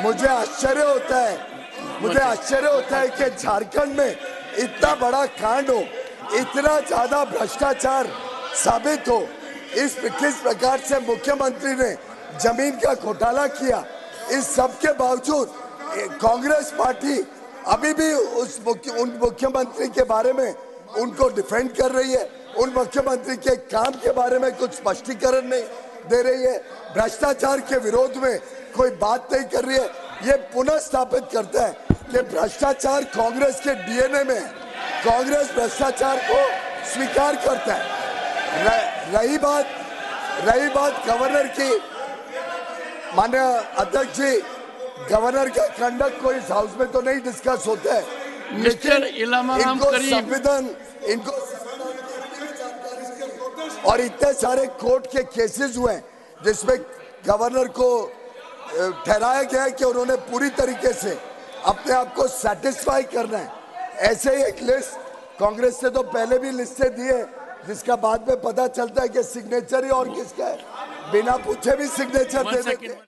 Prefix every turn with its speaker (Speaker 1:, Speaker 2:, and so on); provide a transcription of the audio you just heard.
Speaker 1: मुझे आश्चर्य होता है कि झारखंड में इतना बड़ा कांड हो, इतना ज्यादा भ्रष्टाचार साबित हो, किस प्रकार से मुख्यमंत्री ने जमीन का घोटाला किया, इस सब के बावजूद कांग्रेस पार्टी अभी भी उन मुख्यमंत्री के बारे में उनको डिफेंड कर रही है, उन मुख्यमंत्री के काम के बारे में कुछ स्पष्टीकरण नहीं दे रही है, भ्रष्टाचार के विरोध में कोई बात नहीं कर रही है। ये पुनः स्थापित करता है कि भ्रष्टाचार कांग्रेस के डीएनए में है, कांग्रेस भ्रष्टाचार को स्वीकार करता है। रही बात गवर्नर की, माननीय अध्यक्ष जी, गवर्नर का कंडक्ट कोई इस हाउस में तो नहीं डिस्कस होता है,
Speaker 2: मिस्टर इलामाराम
Speaker 1: संविधान इनको और इतने सारे कोर्ट के केसेस हुए जिसमें गवर्नर को ठहराया गया है कि उन्होंने पूरी तरीके से अपने आप को सेटिस्फाई करना है। ऐसे ही एक लिस्ट कांग्रेस से तो पहले भी लिस्टें दी है, जिसका बाद में पता चलता है कि सिग्नेचर ही और किसका है, बिना पूछे भी सिग्नेचर दे देते हैं।